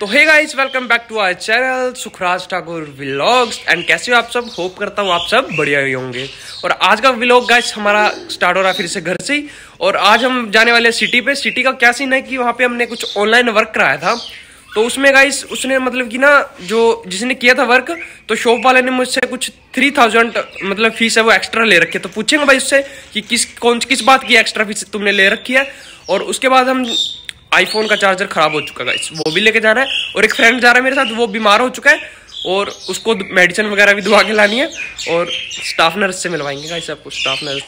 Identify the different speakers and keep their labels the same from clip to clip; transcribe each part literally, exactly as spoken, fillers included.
Speaker 1: तो hey guys, welcome back to our channel Sukhraj Thakur vlogs. And कैसे हो आप सब? होप करता हूँ आप सब बढ़िया ही होंगे। और आज का व्लॉग गाइस हमारा स्टार्ट हो रहा है फिर से घर से ही। और आज हम जाने वाले हैं सिटी पे। सिटी का क्या सीन है कि वहाँ पे हमने कुछ ऑनलाइन वर्क कराया था, तो उसमें गाइस उसने मतलब कि ना जो जिसने किया था वर्क, तो शॉप वाले ने मुझसे कुछ थ्री थाउजेंड मतलब फीस है वो एक्स्ट्रा ले रखी है। तो पूछेंगे भाई उससे कि किस कौन किस बात की एक्स्ट्रा फीस तुमने ले रखी है। और उसके बाद हम आईफोन का चार्जर खराब हो चुका है, वो भी लेके जाना है। और एक फ्रेंड जा रहा है मेरे साथ, वो बीमार हो चुका है और उसको मेडिसिन वगैरह भी दवा के लानी है। और स्टाफ नर्स से मिलवाएंगे गाइस आपको, स्टाफ नर्स।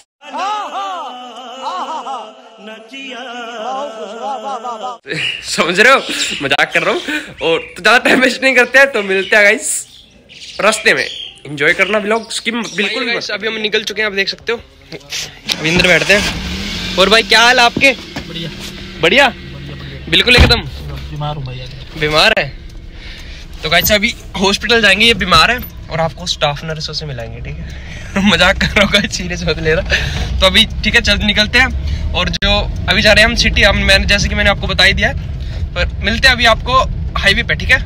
Speaker 1: समझ रहे हो, मजाक कर रहा हूँ। और तो ज्यादा टाइम वेस्ट नहीं करते हैं, तो मिलते हैं गाइस रास्ते में। एंजॉय करना व्लॉग स्किप बिल्कुल गाइस। अभी हम निकल चुके हैं, आप देख सकते हो। अभी अंदर बैठते हैं। और भाई क्या हाल है आपके? बढ़िया बढ़िया बिल्कुल एकदम।
Speaker 2: बीमार हूँ भैया।
Speaker 1: बीमार है तो गाइस अभी हॉस्पिटल जाएंगे, ये बीमार है। और आपको स्टाफ नर्सों से मिलाएंगे, ठीक है? मजाक कर रहा हूँ, सीरियस मत ले रहा। तो अभी ठीक है, चल निकलते हैं। और जो अभी जा रहे हैं हम सिटी, हम मैंने जैसे कि मैंने आपको बता ही दिया है। पर मिलते हैं अभी आपको हाईवे पे, ठीक है?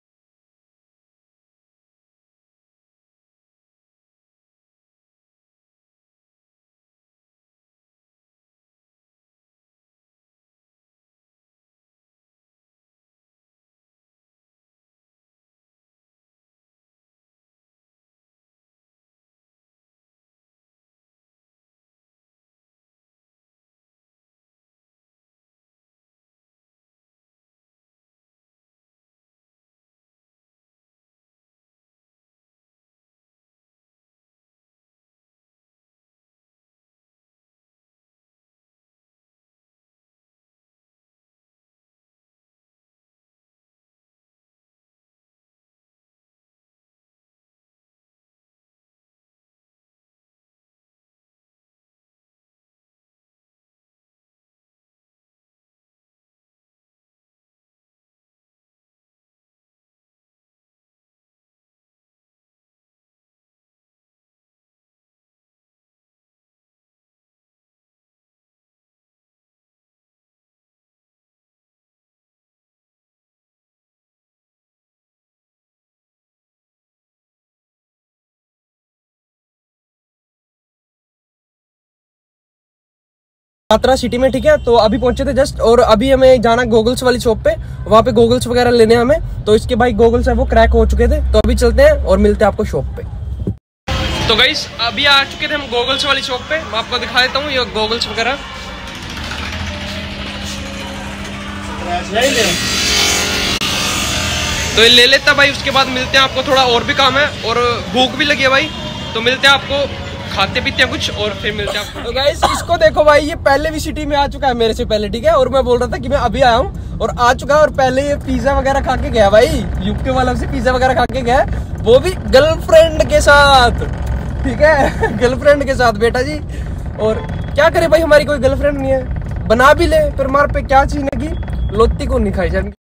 Speaker 1: यात्रा सिटी में, ठीक है? तो अभी पहुंचे थे जस्ट। और अभी हमें जाना गोगल्स वाली शॉप पे, वहाँ पे गोगल्स वगैरह लेने हमें। तो इसके भाई गोगल्स है वो क्रैक हो चुके थे, तो अभी चलते हैं और मिलते हैं आपको शॉप पे। तो गाइस अभी आ चुके थे हम गोगल्स वाली शॉप पे। मैं आपको दिखा देता हूँ ये गोगल्स वगैरह। तो ये ले लेता भाई, उसके बाद मिलते हैं आपको। थोड़ा और भी काम है और भूख भी लगी है भाई, तो मिलते हैं आपको, खाते पीते हैं कुछ और फिर मिलते हैं आपको। तो गाइस इसको देखो भाई, ये पहले भी सिटी में आ चुका है मेरे से पहले, ठीक है? और मैं बोल रहा था कि मैं अभी आया हूँ और आ चुका है। और पहले ये पिज्जा वगैरह खा के गया भाई, यूके वाला से पिज्जा वगैरह खा के गया, वो भी गर्लफ्रेंड के साथ, ठीक है? गर्लफ्रेंड के साथ बेटा जी। और क्या करे भाई, हमारी कोई गर्लफ्रेंड नहीं है, बना भी ले पर हमारे पे क्या चीज है कि लोती को नहीं खाई जाएगी।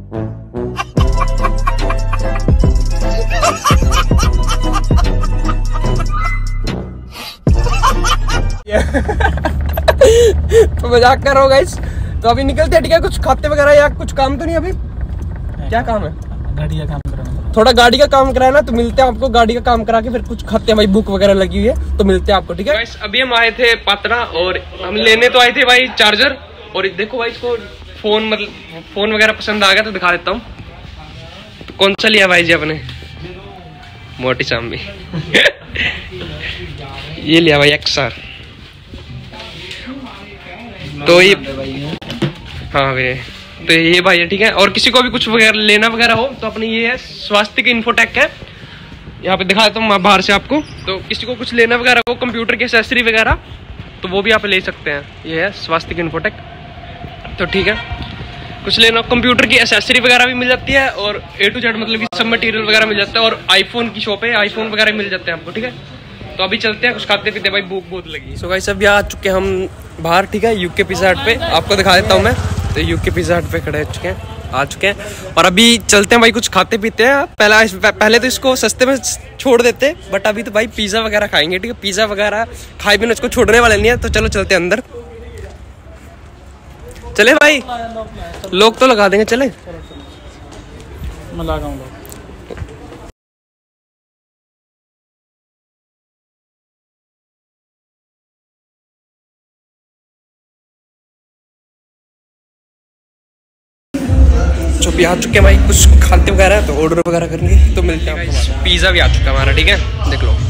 Speaker 1: तो मजाक कर रहा हूँ गाइस। तो अभी निकलते हैं, ठीक है? कुछ खाते वगैरह या कुछ काम तो नहीं अभी? क्या काम है?
Speaker 2: गाड़ी का काम कराना,
Speaker 1: थोड़ा गाड़ी का काम कराना। तो मिलते हैं आपको गाड़ी का काम करा के, फिर कुछ खाते हैं भाई, भूख वगैरह लगी हुई है। तो मिलते हैं आपको, ठीक है? गाइस अभी हम आए थे पात्रा और हम लेने तो आए थे भाई चार्जर। और देखो भाई इसको फोन मतलब फोन वगैरह पसंद आ गया, तो दिखा देता हूँ। तो कौन सा लिया भाई जी आपने? मोटी चांदी। ये लिया भाई एक्सआर। तो ये हाँ भैया, तो ये भाई है, ठीक है? और किसी को भी कुछ वगैरह लेना वगैरह हो तो अपनी ये है स्वास्तिक इन्फोटेक है, यहाँ पे दिखा देता हूँ बाहर से आपको। तो किसी को कुछ लेना वगैरह हो, कंप्यूटर की एक्सेसरी वगैरह, तो वो भी आप ले सकते हैं। ये है स्वास्तिक इन्फोटेक, तो ठीक है? कुछ लेना कंप्यूटर की एक्सेसरी वगैरह भी मिल जाती है और ए टू जेड मतलब कि सब मटेरियल वगैरह मिल जाता है। और आईफोन की शॉप है, आईफोन वगैरह मिल जाते हैं आपको, ठीक है? तो अभी चलते हैं, कुछ खाते पीते भाई, भूख बहुत लगी। सो गाइस अभी आ चुके हम बाहर, ठीक है? यूके पिज़्ज़ा हट पे, आपको दिखा देता हूँ मैं। तो यूके पिज़्ज़ा हट पे खड़े हो चुके हैं, आ चुके हैं। और अभी चलते हैं भाई, कुछ खाते पीते हैं। पहला पहले तो इसको सस्ते में छोड़ देते, बट अभी तो भाई पिज़्ज़ा वगैरह खाएंगे, ठीक है? पिज़्ज़ा वगैरह खाए बिना इसको छोड़ने वाले नहीं है। तो चलो चलते हैं अंदर, चले भाई, लोग तो लगा देंगे, चले।
Speaker 2: मैं लगाऊंगा।
Speaker 1: जो भी आ चुके हैं भाई, कुछ खाते वगैरह तो ऑर्डर वगैरह करेंगे, तो मिलते हैं। पिज़्ज़ा भी आ चुका है हमारा, ठीक है, देख लो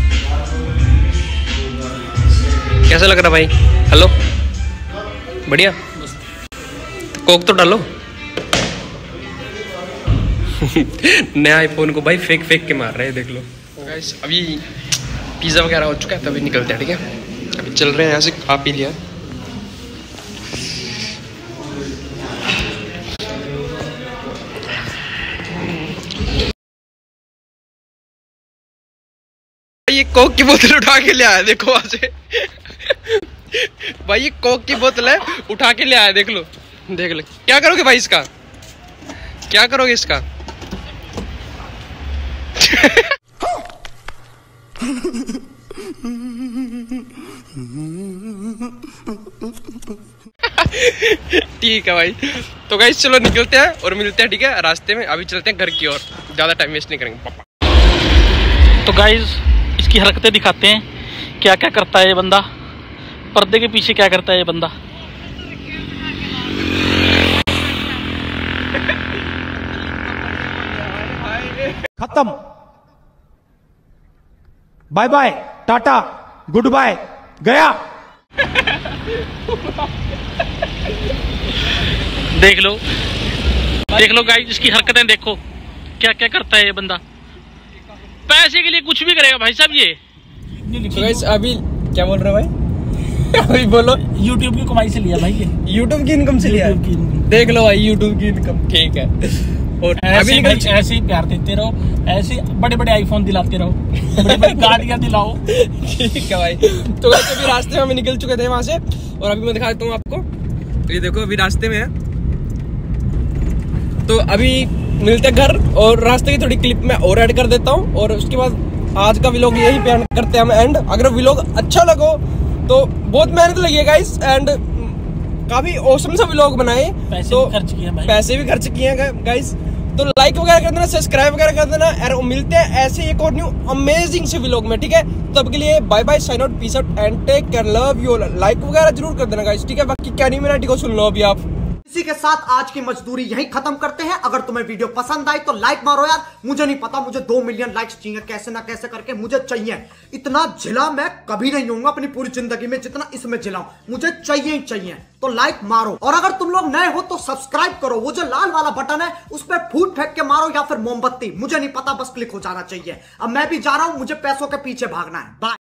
Speaker 1: कैसा लग रहा भाई। हेलो, बढ़िया। कोक तो डालो। नया आईफोन को भाई फेंक फेंक के मार रहे हैं, देख लो गाइस। अभी पिज़्ज़ा वगैरह हो चुका है, तो अभी निकलते हैं, ठीक है। अभी चल रहे हैं यहाँ से, खा पी लिया। ये कोक की बोतल उठा के ले आया, देखो वहां से। भाई ये कोक की बोतल है, उठा के ले आया, देख लो देख लो। क्या करोगे भाई इसका, क्या करोगे इसका? ठीक है भाई, तो गाइस चलो निकलते हैं और मिलते हैं, ठीक है, रास्ते में। अभी चलते हैं घर की ओर, ज्यादा टाइम वेस्ट नहीं करेंगे पापा।
Speaker 2: तो गाइस इसकी हरकतें दिखाते हैं, क्या क्या करता है ये बंदा, पर्दे के पीछे क्या करता है ये बंदा।
Speaker 3: खत्म, bye bye, tata, goodbye, गया।
Speaker 2: देख लो देख लो गाइस, इसकी हरकतें देखो, क्या क्या करता है ये बंदा। पैसे के लिए कुछ भी करेगा भाई साहब ये।
Speaker 1: तो गाइस अभी क्या बोल रहे हो भाई? अभी बोलो।
Speaker 2: यूट्यूब की कमाई से लिया भाई ये,
Speaker 1: यूट्यूब की इनकम से लिया। देख लो भाई, यूट्यूब की इनकम, ठीक है। और
Speaker 2: ऐसे भाई ऐसे ही प्यार देते रहो, ऐसे बड़े बड़े आईफोन दिलाते रहो, बड़ी बड़ी गाड़ियां दिलाओ।
Speaker 1: ठीक है भाई। तो गाइस अभी रास्ते में हम निकल चुके थे वहां से, और अभी मैं दिखा देता हूँ आपको। तो ये देखो अभी रास्ते में है, तो अभी मिलते घर, और रास्ते की थोड़ी क्लिप में और ऐड कर देता हूँ, और उसके बाद आज का व्लॉग यही पे करते हैं हम एंड। अगर व्लॉग अच्छा लगो तो, बहुत मेहनत लगी है गाइस, एंड काफी औसम सा व्लॉग बनाए,
Speaker 2: पैसे
Speaker 1: तो
Speaker 2: भी खर्च किए भाई,
Speaker 1: पैसे भी खर्च किए हैं गाइस। तो लाइक वगैरह कर देना, सब्सक्राइब वगैरह कर देना, और मिलते हैं ऐसे एक और न्यू अमेजिंग से व्लॉग में, ठीक है। तब के लिए bye bye, sign out, peace out and take care, love you. Like वगैरह जरूर कर देना गाइस, ठीक है। बाकी क्या नहीं, मेरा को सुन लो अभी आप।
Speaker 4: इसी के साथ आज की मजदूरी यहीं खत्म करते हैं। अगर तुम्हें वीडियो पसंद आई तो लाइक मारो यार। मुझे नहीं पता, मुझे दो मिलियन लाइक्स चाहिए, कैसे ना कैसे करके मुझे चाहिए। इतना झिला मैं कभी नहीं होऊंगा अपनी पूरी जिंदगी में जितना इसमें झिलाऊं, मुझे चाहिए ही चाहिए। तो लाइक मारो, और अगर तुम लोग नए हो तो सब्सक्राइब करो। वो जो लाल वाला बटन है उस पर फूट फेंक के मारो, या फिर मोमबत्ती, मुझे नहीं पता, बस क्लिक हो जाना चाहिए। अब मैं भी जा रहा हूं, मुझे पैसों के पीछे भागना है। बाय।